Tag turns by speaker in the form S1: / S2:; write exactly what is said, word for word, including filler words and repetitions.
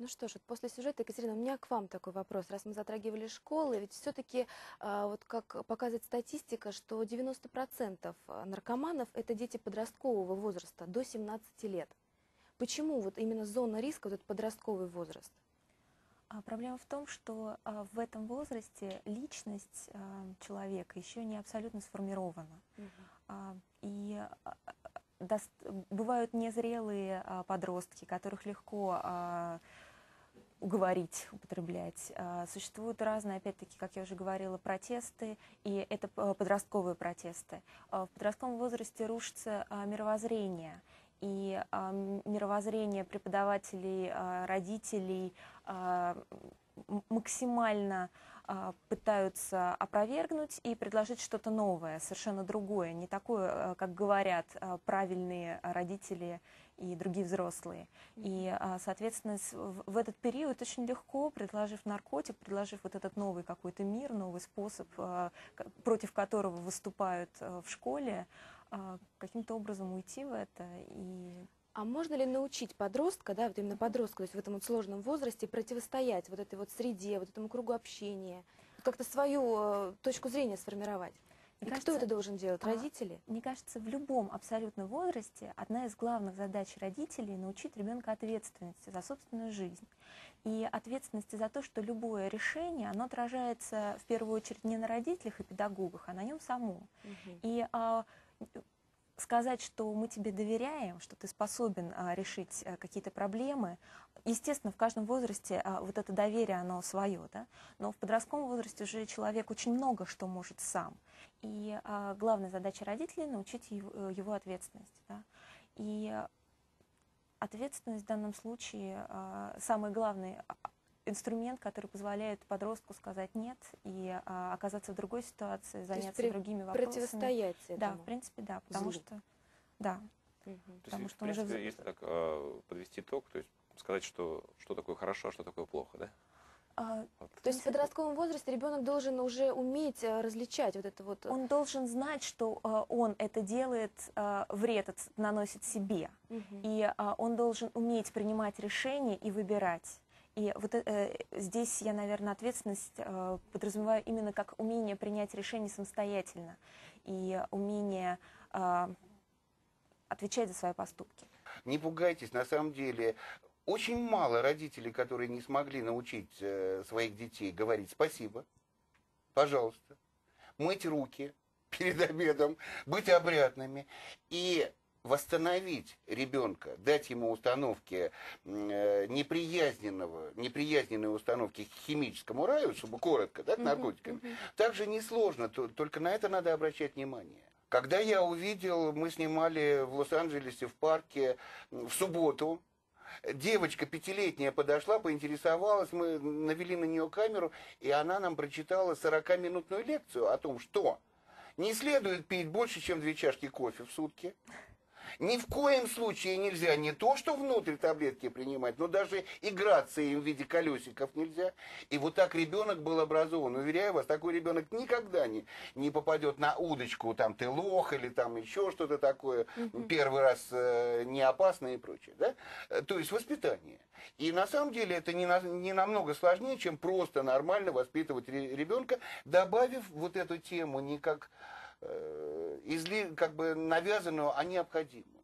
S1: Ну что ж, вот после сюжета, Екатерина, у меня к вам такой вопрос. Раз мы затрагивали школы, ведь все-таки, вот как показывает статистика, что девяносто процентов наркоманов — это дети подросткового возраста, до семнадцати лет. Почему вот именно зона риска, вот этот подростковый возраст?
S2: А проблема в том, что а, в этом возрасте личность а, человека еще не абсолютно сформирована.
S1: Угу.
S2: А, и а, даст, бывают незрелые а, подростки, которых легко а, уговорить, употреблять. А, существуют разные, опять-таки, как я уже говорила, протесты, и это подростковые протесты. А, в подростковом возрасте рушится а, мировоззрение. И а, мировоззрение преподавателей, а, родителей а, максимально а, пытаются опровергнуть и предложить что-то новое, совершенно другое, не такое, как говорят а, правильные родители и другие взрослые. И, а, соответственно, в этот период очень легко, предложив наркотик, предложив вот этот новый какой-то мир, новый способ, а, против которого выступают а, в школе, каким-то образом уйти в это. И...
S1: А можно ли научить подростка, да, вот именно подростка, то есть в этом вот сложном возрасте, противостоять вот этой вот среде, вот этому кругу общения, как-то свою э, точку зрения сформировать? Мне И кажется, кто это должен делать? Родители?
S2: А, мне кажется, в любом абсолютно возрасте одна из главных задач родителей — научить ребенка ответственности за собственную жизнь. И ответственности за то, что любое решение, оно отражается в первую очередь не на родителях и педагогах, а на нем самом. Угу. И а, сказать, что мы тебе доверяем, что ты способен а, решить а, какие-то проблемы. Естественно, в каждом возрасте а, вот это доверие, оно свое, да? Но в подростковом возрасте уже человек очень много что может сам. И а, главная задача родителей — научить его, его ответственности. Да? И ответственность в данном случае а, самый главный инструмент, который позволяет подростку сказать «нет» и а, оказаться в другой ситуации, заняться
S1: при,
S2: другими вопросами.
S1: Противостоять этому.
S2: Да, в принципе, да, потому
S1: злу.
S2: что, да,
S3: угу.
S2: потому
S3: есть,
S2: что
S3: в принципе,
S2: уже...
S3: если так э, подвести итог, то есть сказать, что, что такое хорошо, а что такое плохо, да?
S2: А,
S3: вот.
S1: То есть в подростковом возрасте ребенок должен уже уметь различать вот это вот...
S2: Он должен знать, что а, он это делает, а, вред от, наносит себе. Угу. И а, он должен уметь принимать решения и выбирать. И вот э, здесь я, наверное, ответственность э, подразумеваю именно как умение принять решение самостоятельно и умение э, отвечать за свои поступки.
S4: Не пугайтесь, на самом деле очень мало родителей, которые не смогли научить э, своих детей говорить спасибо, пожалуйста, мыть руки перед обедом, быть опрятными и восстановить ребенка, дать ему установки э, неприязненного, неприязненной установки к химическому раю, чтобы коротко, да, к наркотикам, uh-huh, uh-huh. также несложно, то, только на это надо обращать внимание. Когда я увидел, мы снимали в Лос-Анджелесе в парке в субботу, девочка пятилетняя подошла, поинтересовалась, мы навели на нее камеру, и она нам прочитала сорокаминутную лекцию о том, что не следует пить больше, чем две чашки кофе в сутки. Ни в коем случае нельзя не то, что внутрь таблетки принимать, но даже играться им в виде колесиков нельзя. И вот так ребенок был образован. Уверяю вас, такой ребенок никогда не, не попадет на удочку, там ты лох или там еще что-то такое, угу. первый раз э, не опасно и прочее. Да? То есть воспитание. И на самом деле это не, на, не намного сложнее, чем просто нормально воспитывать ребенка, добавив вот эту тему не как... изли, как бы навязанную, а необходимую.